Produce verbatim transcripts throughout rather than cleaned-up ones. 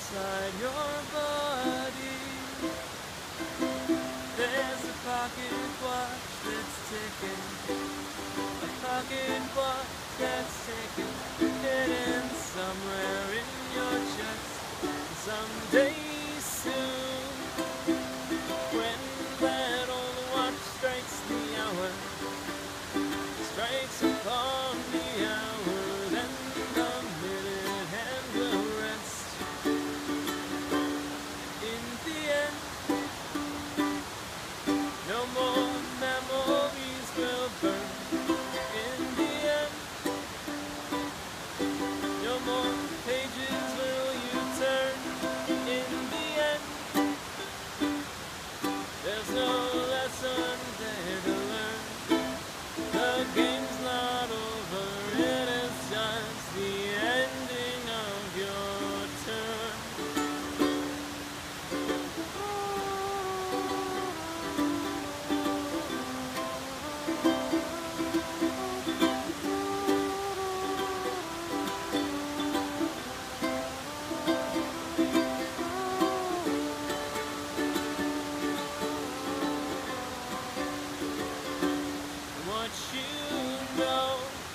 inside your body. There's a pocket watch that's ticking, a pocket watch that's ticking, hidden somewhere in your chest. Someday soon, when that old watch strikes the hour, strikes upon the hour, then the minute hand will rest. In the end, no more memories will burn. In the end, no more pages will you turn. In the end, there's no lesson there to learn. The game's not over, it is just the ending of your turn. What you know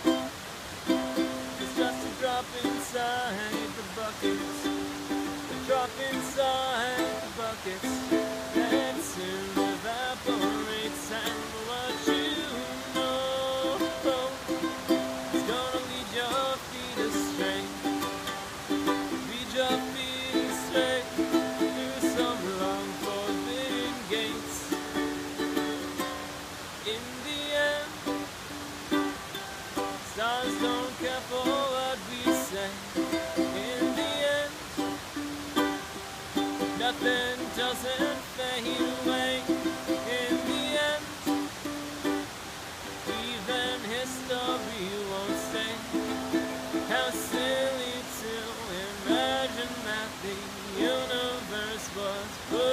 is just a drop inside the buckets, a drop inside the buckets that soon evaporates. And what you know is gonna lead your feet astray, lead your feet astray through some long forbidden gates. In the end, stars don't care for what we say. In the end, nothing doesn't fade away. In the end, even history won't say. How silly to imagine that the universe was put